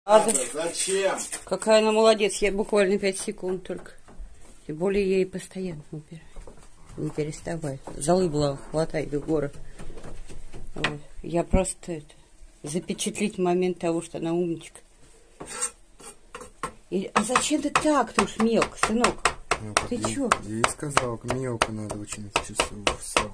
Зачем? Какая она молодец, я буквально 5 секунд только. Тем более я ей постоянно убираю. Не переставай. Золы была, хватай в горы. Вот. Я просто запечатлить момент того, что она умничка. А зачем ты так-то уж мелко, сынок? Ну, ты чё? Я ей сказал, мелко надо очень часов сал.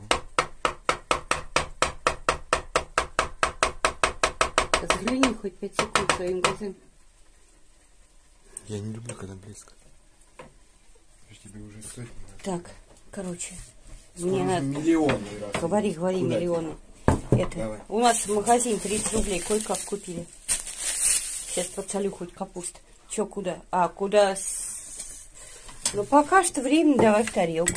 Взгляни хоть 5 секунд своим глазам. Я не люблю, когда близко. Тебе уже сотни. Так, короче. Мне надо... Миллионы раз. Говори, миллионы. Это, давай. У нас в магазин 30 рублей, кое-как купили. Сейчас подсолю хоть капусту. Че, куда? А, куда? Ну, пока что время давай в тарелку.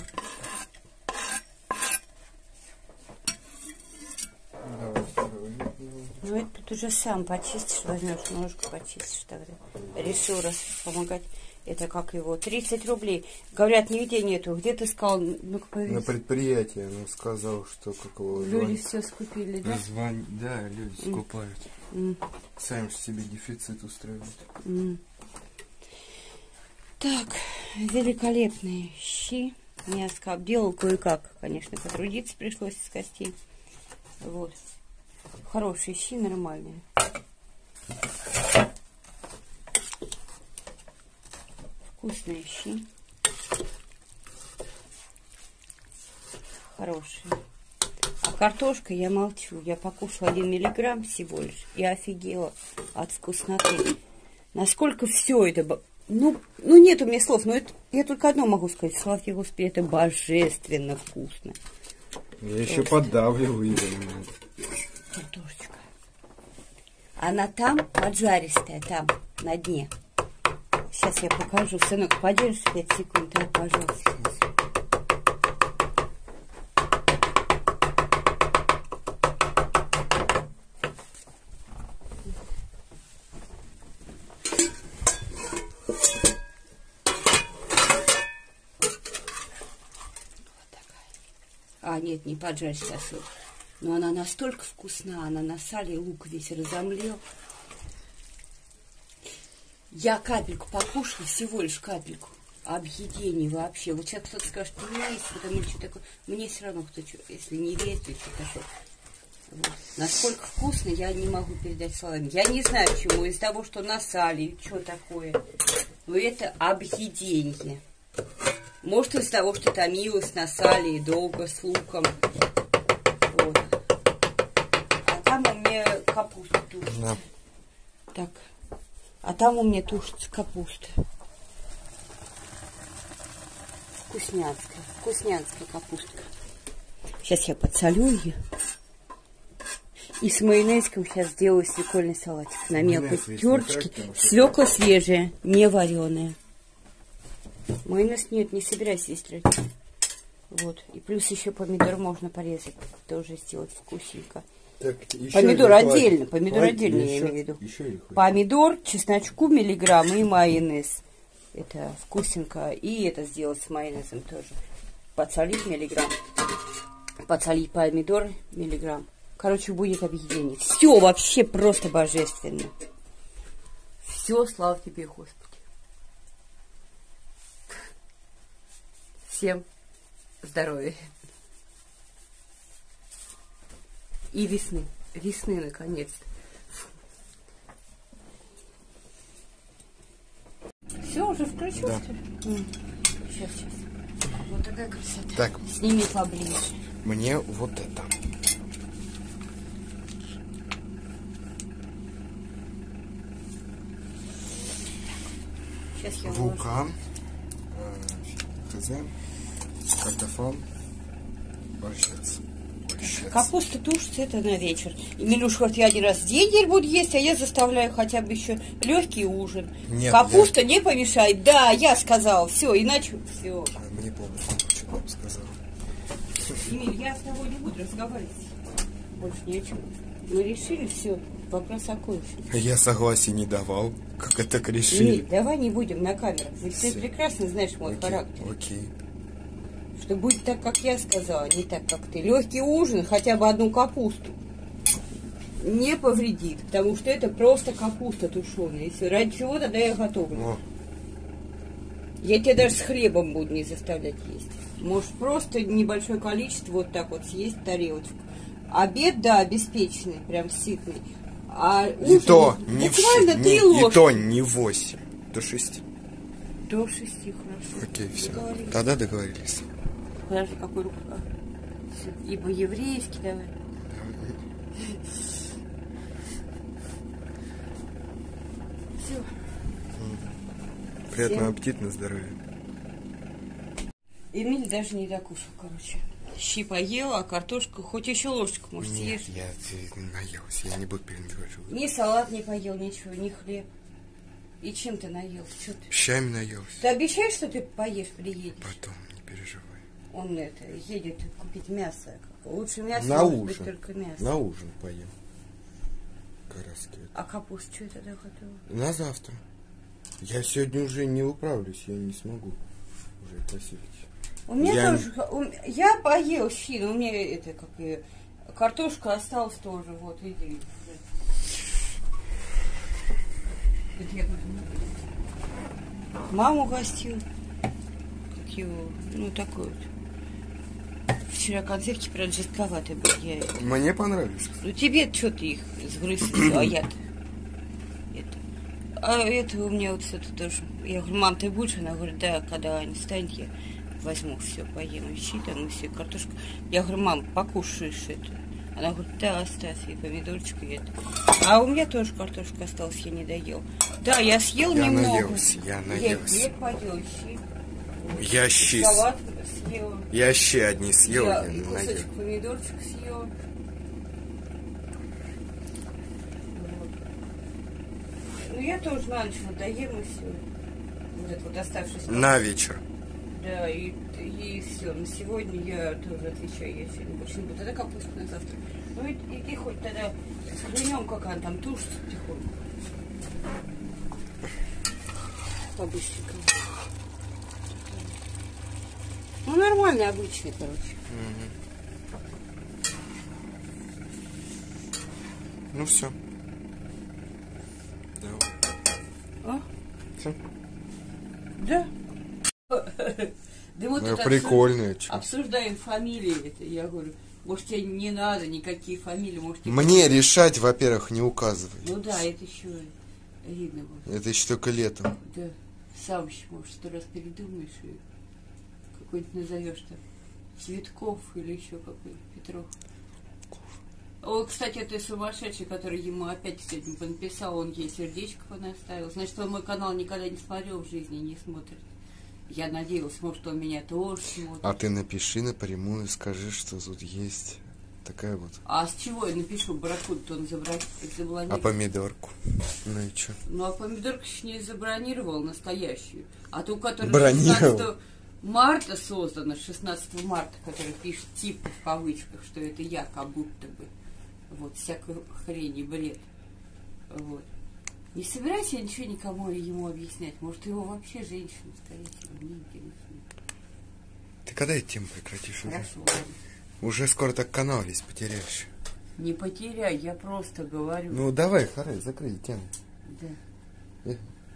Ну, это тут уже сам почистишь, возьмешь ножку, почистишь тогда. Решил раз помогать. Это как его? 30 рублей. Говорят, нигде нету. Где ты сказал? Ну-ка, повесь. На предприятии он сказал, что какого люди все скупили, да? Да, люди скупают. Сами себе дефицит устраивают. Так, великолепные щи. Мяско обделал кое-как, конечно, потрудиться пришлось с костей. Вот. Хорошие щи, нормальные. Вкусные щи. Хорошие. А картошка, я молчу. Я покушала 1 миллиграмм всего лишь и офигела от вкусноты. Насколько все это... Ну, нет у меня слов, но это, я только одно могу сказать. Слава тебе, Господи, это божественно вкусно. Я еще поддавливаю. Картошечка. Она там поджаристая, там, на дне. Сейчас я покажу. Сынок, подержишь 5 секунд, да, пожалуйста. А, нет, не поджарить особо. Но она настолько вкусна, она на сале, лук весь разомлел. Я капельку покушала, всего лишь капельку. Объедение вообще. Вот сейчас кто-то скажет, ты не есть, потому что такое. Мне все равно, кто что, если не верит, то что такое. Вот. Насколько вкусно, я не могу передать словами. Я не знаю, чему, из-за того, что на сале, что такое. Но это объедение. Может, из-за того, что томилась на сале и долго с луком. Вот. А там у меня капуста тушится. Да. Так. А там у меня тушится капуста. Вкуснянская. Вкуснянская капустка. Сейчас я подсолю ее. И с майонезиком сейчас сделаю свекольный салатик. На мелкой терочке. Свекла свежая, не вареная. Майонез нет, не собирайся есть. Вот. И плюс еще помидор можно порезать. Тоже сделать вкусненько. Так, помидор отдельно. Помидор отдельно, я имею в виду. Помидор, чесночку миллиграмм и майонез. Это вкусненько. И это сделать с майонезом тоже. Подсолить миллиграмм. Подсолить помидор миллиграмм. Короче, будет объединение. Все вообще просто божественно. Все, слава тебе, Господи. Всем здоровья. И весны. Весны, наконец-то. Все, уже включил? Да. Сейчас. Вот такая красота. Так. Сними поближе. Мне вот это. Сейчас я вулкан. Хозяин. Картофан. Борщец. Капуста тушится, это на вечер. И Милюш говорит, я 1 раз в день буду есть, а я заставляю хотя бы еще легкий ужин. Нет, капуста не помешает. Да, я сказала, все, иначе все. Мне помню, что папа сказал. Эмиль, я с тобой не буду разговаривать. Больше ни о чем. Мы решили, все, вопрос окончен. Я согласия не давал. Как это так решили? Эмиль, давай не будем на камерах. Ведь ты прекрасно знаешь мой характер. Окей. Что будет так, как я сказала, не так, как ты. Легкий ужин, хотя бы 1 капусту. не повредит, потому что это просто капуста тушеная. Если ради чего, тогда я готовлю. О. Я тебя даже с хлебом буду не заставлять есть. Может, просто небольшое количество вот так вот съесть тарелочку. Обед, да, обеспеченный, прям сытный. А ужин И то не буквально в 3 ложки. И то не 8, до 6. До 6, хорошо. Окей, все. Договорились. Тогда договорились. Подожди, какой рука? Ибо еврейский, давай. Все. Приятного Всем. аппетита, на здоровье. Эмиль даже не докушал, короче. Щи поел, а картошку хоть еще ложечку, может, Нет, съешь. я наелся, я не буду перебивать живот. Ни салат не поел, ничего, ни хлеб. И чем ты наелся? Что ты? Щами наелся. Ты обещаешь, что ты поешь, приедешь? Потом, не переживай. Он это едет купить мясо. Лучше мясо, На может быть, ужин. только мясо. На ужин поем. Караски. А капусту что я тогда готова? На завтра. Я сегодня уже не управлюсь, я не смогу уже посидеть. У меня Я- тоже... Я поел щи, но у меня это, как и... Картошка осталась тоже, вот, иди. Где маму гостил. Как его, ну, такой вот. Вчера конфетки, правда, жестковатые были. Мне понравились. Ну, тебе что ты их сгрыз, а я-то... А это у меня вот это тоже. Я говорю, мам, ты будешь? Она говорит, да, когда Аня станет, я возьму все, поем и щи, там, и все, картошка. Я говорю, мам, покушаешь это? Она говорит, да, оставь, и помидорчик, и это. А у меня тоже картошка осталась, я не доел. Да, я съел Я немного. наелся, я Я наелся. хлеб поел, щи. Я щи. Салат съела. Я щи одни съел, Я я и наел. кусочек помидорчик съела. Вот. Ну, я тоже на ночь вот доем и все. Вот это вот оставшийся. На вечер. Да, и все. На сегодня я тоже отвечаю, я сегодня больше не буду. Тогда капусту на завтра. Ну, иди хоть тогда взглянем, как она там тушится потихоньку. Побыстренько. Ну, нормальный, обычный, короче. Ну все. Давай. А? Все. Да. Да вот Ну, это прикольно. обсуждаем фамилии. Это я говорю, может, тебе не надо никакие фамилии, может, тебе... Мне решать, во-первых, не указывай. Ну да, это еще видно будет. Это еще только летом. Да, сам еще, может, 100 раз передумаешь и какой-нибудь назовешь там Цветков или еще какой-нибудь Петров. О, кстати, это сумасшедший, который ему опять сегодня написал, он ей сердечко понаставил. Значит, он мой канал никогда не смотрел в жизни, не смотрит. Я надеялась, может, он меня тоже смотрит. А ты напиши напрямую, скажи, что тут есть такая вот. А с чего я напишу? Барракуду-то он забронировал. А помидорку? Ну и что? Ну, а помидорку еще не забронировал настоящую. А ту, которая Бронировал. 16 марта создана, 16 марта, которая пишет типа в кавычках, что это я, как будто бы. Вот, всякую хрень и бред. Вот. Не собирайся я ничего никому ему объяснять. Может, его вообще женщина, скорее всего, мне интересно. Ты когда эту тему прекратишь уже? Хорошо, ладно. Уже скоро так канал весь потеряешь. Не потеряй, я просто говорю. Ну давай, Харай, закрой тему. Да.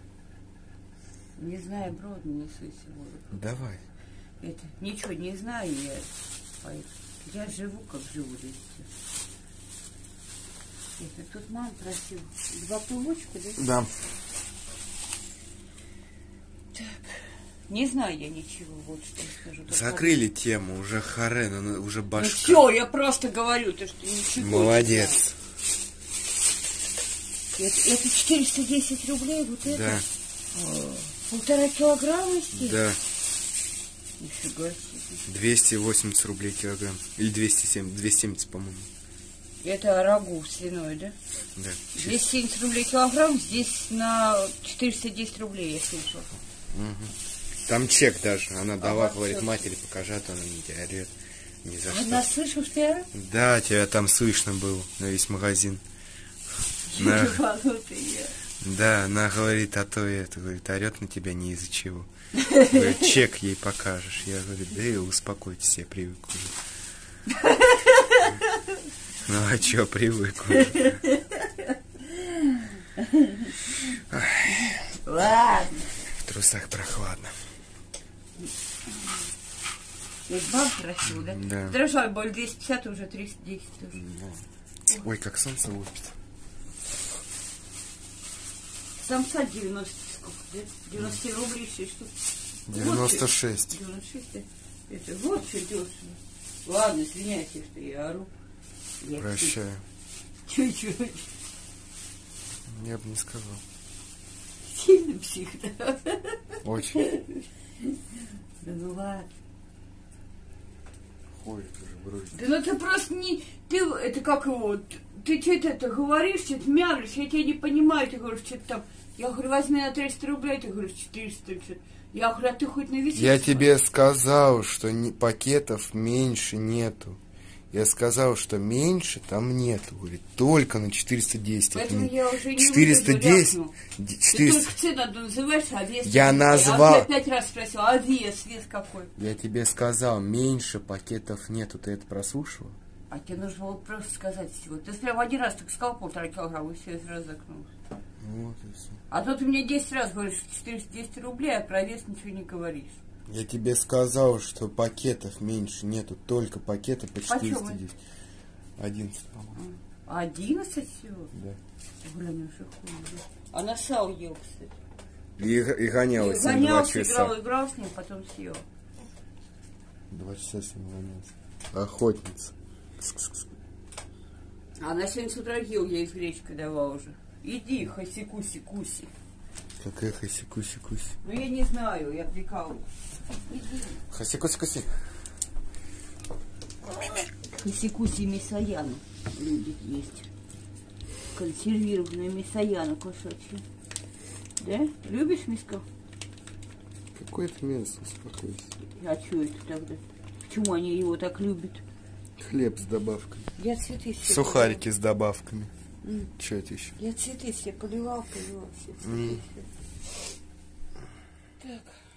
Не знаю, брод, не несу сегодня. Давай. Это, ничего не знаю, я живу, как живу здесь. Это тут мама просила. 2 пылочка, да? Да. Так. Не знаю я ничего, вот что я скажу. Только Закрыли тему, уже Харен, она уже Ну башка. все, я просто говорю, то что ничего. Молодец. Не знаю. Это 410 рублей, вот это? Да, 1,5 килограмма здесь? да. Нифига себе. 280 рублей килограмм. Или 270, по-моему. Это рагу свиной, да? Да. 270 рублей килограмм, здесь на 410 рублей, я слышала. Там чек даже. Она дала, Ага, говорит, всё. матери покажи, а то она не тебя орёт. Ни за Она что. слышала, что я Да, тебя там слышно было на весь магазин. На- ебанутая я. Да, она говорит, а то это, говорит, орет на тебя не из-за чего. Говорит, чек ей покажешь. Я говорю, да и успокойтесь, я привык уже. Ну а чё, привык уже. Ладно. В трусах прохладно. Ведь баб красиво, да? Да. Дрожал, боль 250, уже 310 тоже. Да. Ой, как солнце лупит. Самса 90, сколько, да? 97 рублей, 6 штук. 96. 96, да? Это вот что дешево. Ладно, извиняйте, что я ору. Я Прощаю. Чуть-чуть. Я бы не сказал. Сильный псих, да? Очень. Да ну ладно. Ходит уже бросит. Да ну ты просто не... Ты, это как его... Ты что-то это говоришь, что-то мямлишь, я тебя не понимаю, ты говоришь, что-то там... Я говорю, возьми на 300 рублей, ты говоришь, 400 или что-то. Я говорю, а ты хоть на визит? Я тебе сказал, что пакетов меньше нету. Я сказал, что меньше там нету. Говорит, только на 410. Поэтому я уже не 410. выдержу, 400... Ты только цену называешь, а вес... Я назвал... Я тебя 5 раз спросил, а вес какой? Я тебе сказал, меньше пакетов нету. Ты это прослушала? А тебе нужно было просто сказать всего. Ты прям один раз так сказал 1,5 килограмма, и все сразу закнулся. Вот и все. А то ты мне 10 раз говоришь, 410 рублей, а про вес ничего не говоришь. Я тебе сказал, что пакетов меньше нету. Только пакеты по 410. 11, по-моему. 11 всего? Да. Блин, уже хуй. А на сал ел, кстати. И гонялась с ним 2 Гонялся, часа. играл с ним, потом съел. 2 часа с ним гонялся. Охотница. А на 7 с утра ел, я из гречкой давал уже. Иди, хаси-куси-куси. Какая хаси-куси-куси? Ну я не знаю, я прикалываюсь. Иди. Хаси-куси-куси. Хаси-куси мясояну любит есть. Консервированную мясояну кошачью. Да? Любишь мяско? Какое-то мясо, успокойся. А что это тогда? Почему они его так любят? Хлеб с добавками. Я цветы все Сухарики с добавками. Что это еще? Я цветы все поливал все цветы. Так.